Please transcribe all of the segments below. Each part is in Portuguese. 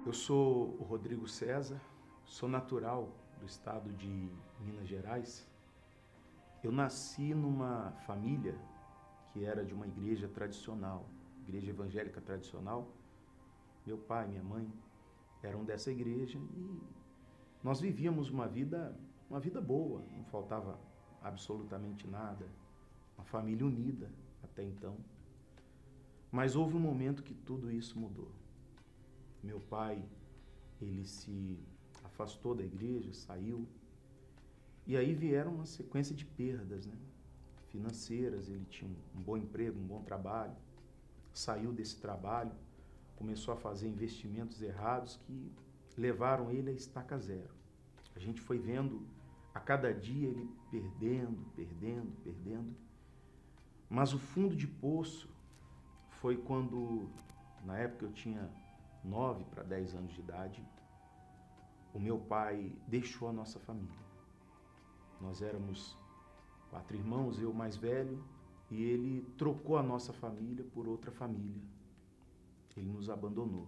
Eu sou o Rodrigo César, sou natural do estado de Minas Gerais. Eu nasci numa família que era de uma igreja tradicional, igreja evangélica tradicional. Meu pai e minha mãe eram dessa igreja e nós vivíamos uma vida boa, não faltava absolutamente nada, uma família unida até então. Mas houve um momento que tudo isso mudou. Meu pai, ele se afastou da igreja, saiu, e aí vieram uma sequência de perdas, né? Financeiras. Ele tinha um bom emprego, um bom trabalho, saiu desse trabalho, começou a fazer investimentos errados que levaram ele a estaca zero. A gente foi vendo a cada dia ele perdendo, mas o fundo de poço foi quando, na época eu tinha 9 para 10 anos de idade, o meu pai deixou a nossa família. Nós éramos 4 irmãos, eu mais velho, e ele trocou a nossa família por outra família. Ele nos abandonou.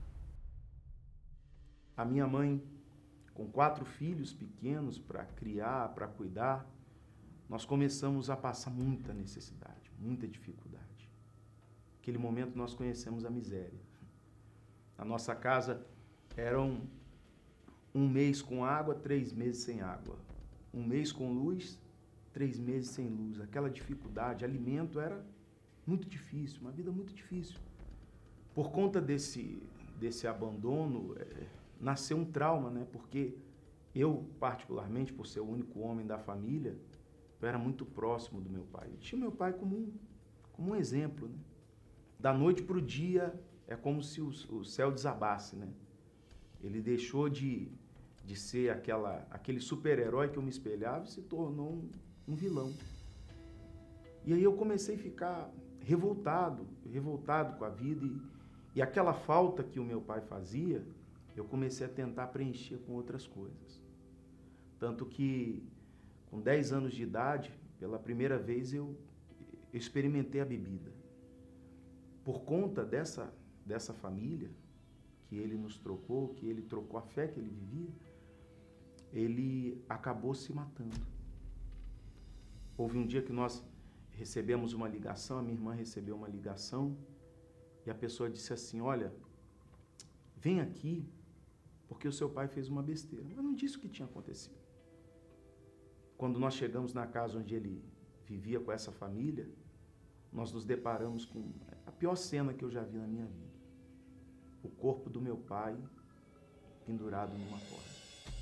A minha mãe, com 4 filhos pequenos para criar, para cuidar, nós começamos a passar muita necessidade, muita dificuldade. Naquele momento nós conhecemos a miséria. A nossa casa era um mês com água, 3 meses sem água. Um mês com luz, 3 meses sem luz. Aquela dificuldade, alimento era muito difícil, uma vida muito difícil. Por conta desse abandono, nasceu um trauma, né? Porque eu, particularmente, por ser o único homem da família, eu era muito próximo do meu pai. Eu tinha meu pai como um exemplo, né? Da noite para o dia, é como se o céu desabasse, né? Ele deixou de ser aquele super-herói que eu me espelhava e se tornou um vilão. E aí eu comecei a ficar revoltado com a vida e aquela falta que o meu pai fazia, eu comecei a tentar preencher com outras coisas. Tanto que, com 10 anos de idade, pela primeira vez eu experimentei a bebida. Por conta dessa família que ele nos trocou, que ele trocou a fé que ele vivia, ele acabou se matando. Houve um dia que nós recebemos uma ligação, a minha irmã recebeu uma ligação, e a pessoa disse assim: olha, vem aqui, porque o seu pai fez uma besteira. Mas não disse o que tinha acontecido. Quando nós chegamos na casa onde ele vivia com essa família, nós nos deparamos com a pior cena que eu já vi na minha vida. O corpo do meu pai pendurado numa corda.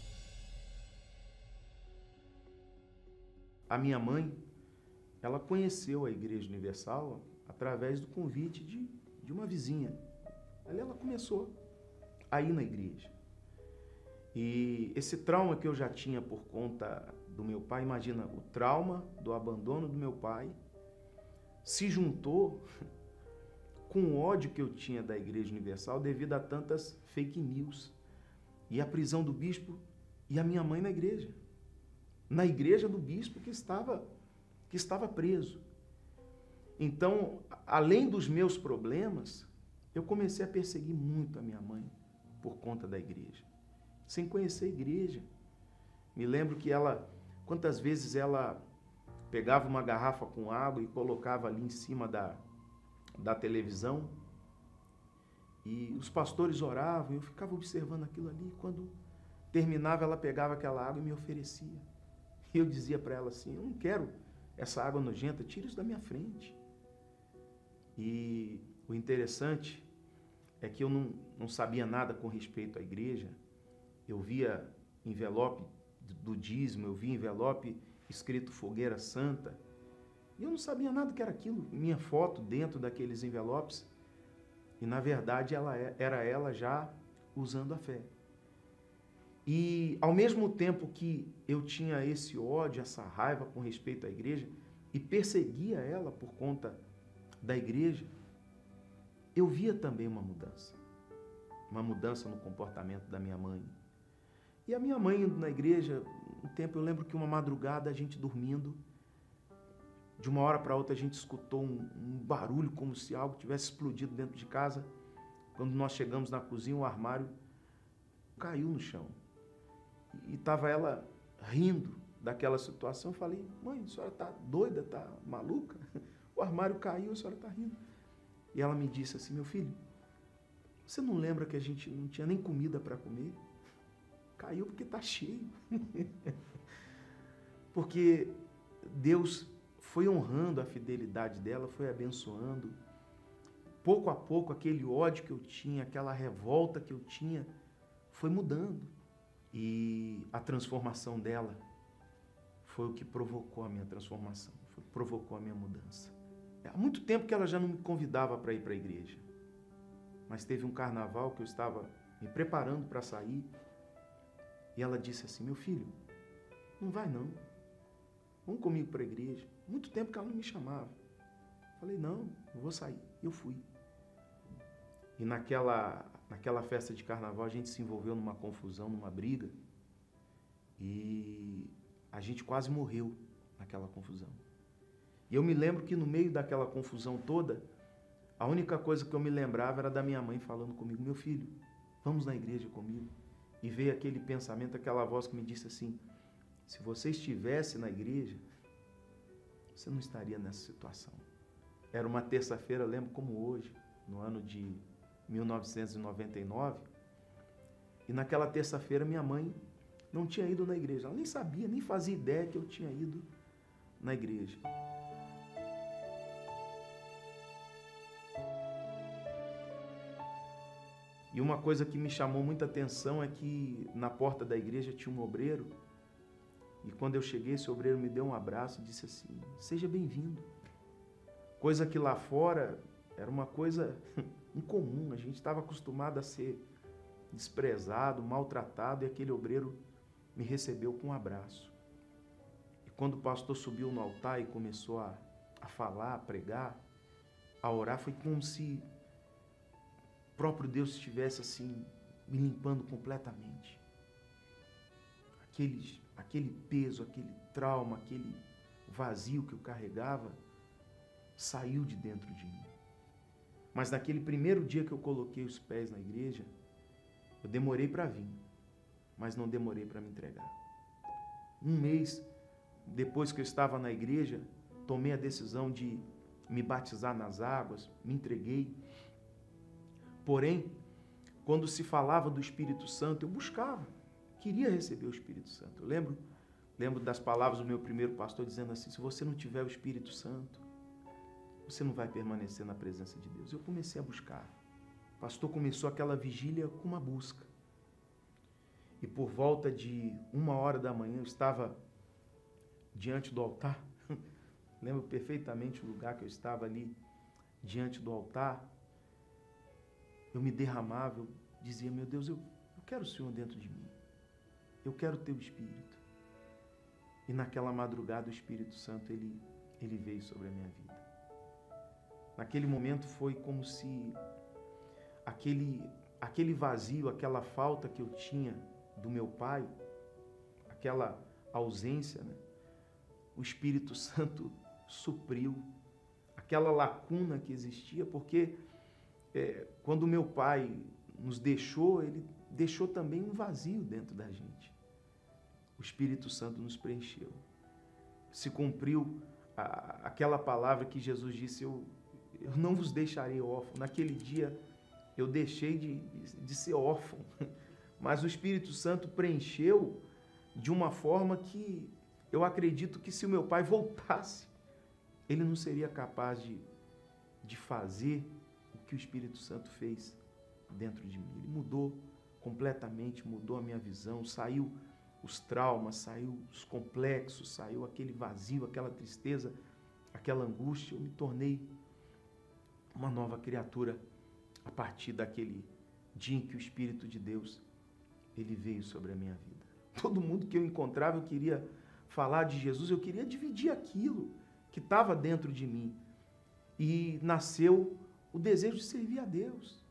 A minha mãe, ela conheceu a Igreja Universal através do convite de uma vizinha. Ali ela começou a ir na igreja. E esse trauma que eu já tinha por conta do meu pai, imagina, o trauma do abandono do meu pai, se juntou com o ódio que eu tinha da Igreja Universal devido a tantas fake news e a prisão do bispo e a minha mãe na igreja do bispo que estava preso. Então, além dos meus problemas, eu comecei a perseguir muito a minha mãe por conta da igreja, sem conhecer a igreja. Me lembro que quantas vezes ela pegava uma garrafa com água e colocava ali em cima da televisão, e os pastores oravam, eu ficava observando aquilo ali, quando terminava ela pegava aquela água e me oferecia. E eu dizia para ela assim: eu não quero essa água nojenta, tira isso da minha frente. E o interessante é que eu não sabia nada com respeito à igreja. Eu via envelope do dízimo, eu via envelope escrito Fogueira Santa, e eu não sabia nada que era aquilo, minha foto dentro daqueles envelopes, e na verdade era ela já usando a fé. E ao mesmo tempo que eu tinha esse ódio, essa raiva com respeito à igreja, e perseguia ela por conta da igreja, eu via também uma mudança no comportamento da minha mãe. E a minha mãe indo na igreja, um tempo eu lembro que uma madrugada a gente dormindo, de uma hora para outra a gente escutou um barulho como se algo tivesse explodido dentro de casa. Quando nós chegamos na cozinha, o armário caiu no chão. E estava ela rindo daquela situação. Eu falei, mãe, a senhora está doida, está maluca? O armário caiu, a senhora está rindo. E ela me disse assim, meu filho, você não lembra que a gente não tinha nem comida para comer? Caiu porque está cheio. Porque Deus foi honrando a fidelidade dela, foi abençoando. Pouco a pouco, aquele ódio que eu tinha, aquela revolta que eu tinha, foi mudando. E a transformação dela foi o que provocou a minha transformação, foi o que provocou a minha mudança. Há muito tempo que ela já não me convidava para ir para a igreja. Mas teve um carnaval que eu estava me preparando para sair. E ela disse assim, meu filho, não vai não. Vamos comigo para a igreja. Muito tempo que ela não me chamava. Falei, não, eu vou sair. Eu fui. E naquela festa de carnaval a gente se envolveu numa confusão, numa briga. E a gente quase morreu naquela confusão. E eu me lembro que no meio daquela confusão toda, a única coisa que eu me lembrava era da minha mãe falando comigo, meu filho, vamos na igreja comigo. E veio aquele pensamento, aquela voz que me disse assim, se você estivesse na igreja, você não estaria nessa situação. Era uma terça-feira, lembro como hoje, no ano de 1999, e naquela terça-feira minha mãe não tinha ido na igreja, ela nem sabia, nem fazia ideia que eu tinha ido na igreja. E uma coisa que me chamou muita atenção é que na porta da igreja tinha um obreiro, e quando eu cheguei, esse obreiro me deu um abraço e disse assim, seja bem-vindo. Coisa que lá fora era uma coisa incomum, a gente estava acostumado a ser desprezado, maltratado, e aquele obreiro me recebeu com um abraço. E quando o pastor subiu no altar e começou a falar, a pregar, a orar, foi como se o próprio Deus estivesse assim, me limpando completamente. Aquele peso, aquele trauma, aquele vazio que eu carregava, saiu de dentro de mim. Mas naquele primeiro dia que eu coloquei os pés na igreja, eu demorei para vir, mas não demorei para me entregar. Um mês depois que eu estava na igreja, tomei a decisão de me batizar nas águas, me entreguei. Porém, quando se falava do Espírito Santo, eu buscava, queria receber o Espírito Santo. Eu lembro das palavras do meu primeiro pastor dizendo assim, se você não tiver o Espírito Santo, você não vai permanecer na presença de Deus. Eu comecei a buscar. O pastor começou aquela vigília com uma busca. E por volta de 1h da manhã, eu estava diante do altar. Lembro perfeitamente o lugar que eu estava ali, diante do altar. Eu me derramava, eu dizia, meu Deus, eu quero o Senhor dentro de mim. Eu quero o Teu Espírito. E naquela madrugada o Espírito Santo, ele veio sobre a minha vida. Naquele momento foi como se aquele vazio, aquela falta que eu tinha do meu pai, aquela ausência, né? O Espírito Santo supriu aquela lacuna que existia, porque quando meu pai nos deixou, ele deixou também um vazio dentro da gente. O Espírito Santo nos preencheu. Se cumpriu aquela palavra que Jesus disse, eu não vos deixarei órfão. Naquele dia eu deixei de ser órfão, mas o Espírito Santo preencheu de uma forma que eu acredito que se o meu pai voltasse, ele não seria capaz de fazer o que o Espírito Santo fez dentro de mim. Ele mudou completamente, mudou a minha visão, saiu os traumas, saiu os complexos, saiu aquele vazio, aquela tristeza, aquela angústia. Eu me tornei uma nova criatura a partir daquele dia em que o Espírito de Deus, ele veio sobre a minha vida. Todo mundo que eu encontrava, eu queria falar de Jesus, eu queria dividir aquilo que estava dentro de mim. E nasceu o desejo de servir a Deus,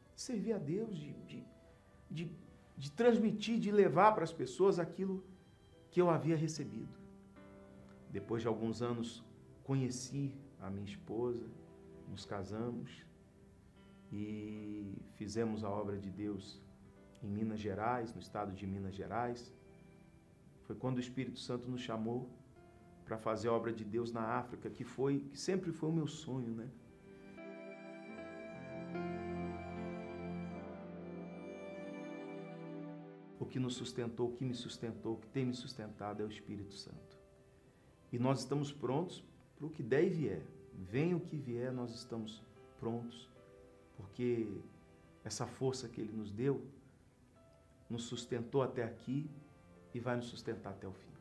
de transmitir, de levar para as pessoas aquilo que eu havia recebido. Depois de alguns anos, conheci a minha esposa, nos casamos e fizemos a obra de Deus em Minas Gerais, no estado de Minas Gerais. Foi quando o Espírito Santo nos chamou para fazer a obra de Deus na África, que sempre foi o meu sonho, né? O que nos sustentou, o que me sustentou, o que tem me sustentado é o Espírito Santo. E nós estamos prontos para o que der e vier. Venha o que vier, nós estamos prontos, porque essa força que Ele nos deu, nos sustentou até aqui e vai nos sustentar até o fim.